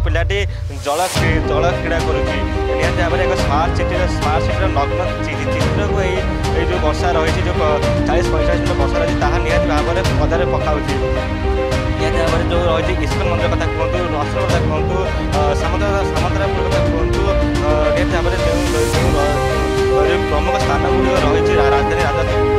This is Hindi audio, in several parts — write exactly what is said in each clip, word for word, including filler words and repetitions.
पिलाटी जल जल क्रीड़ा करुच्ची निहती भाव में एक स्मार्ट सिटी स्मार्ट सिटी नग्न चित्र को ये जो वर्षा रही जो चालीस पैंचाश मिनट वर्षा रही है निहती भाव में पदारे पकाऊँगी निहती भाव में जो रही इस्कन मंदिर कथा कहतु नर्सर कथा कहतु सामंतरापुर कथा कहतु निहती भाव में प्रमुख स्थान गुड़िक रही राजधानी राजधानी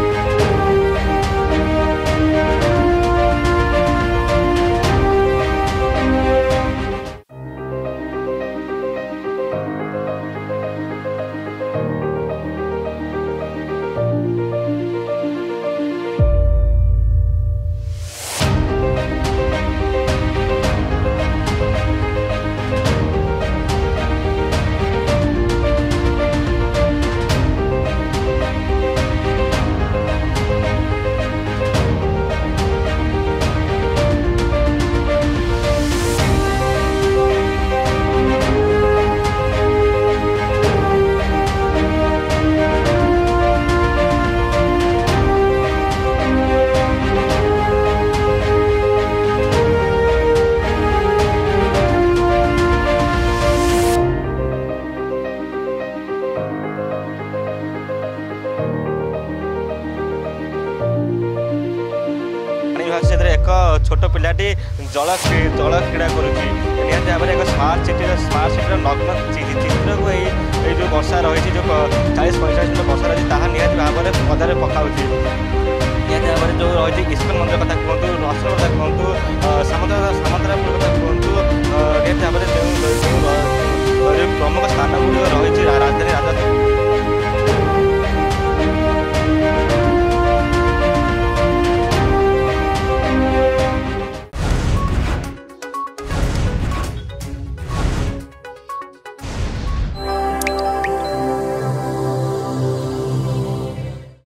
एक छोट पिलाटी जल जल क्रीड़ा करुच्ची निहती भाव में एक स्मार्ट सिटी स्मार्ट सिटी नग्न चित्र को ये जो वर्षा रही जो चालीस पैंचाश मिनट वर्षा रही है निहती भाव में पदारे पकाऊँगी निहती भाव में जो रही इस्कन मंदिर कथा कहतु नर्सर कथा कहतु सामंतरापुर कथा कहतु निहती भाव में प्रमुख स्थान